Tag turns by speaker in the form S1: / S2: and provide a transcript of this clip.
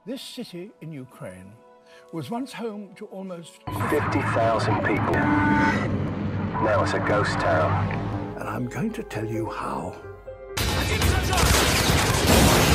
S1: This city in Ukraine was once home to almost
S2: 50,000 people. Now it's a ghost town.
S1: And I'm going to tell you how.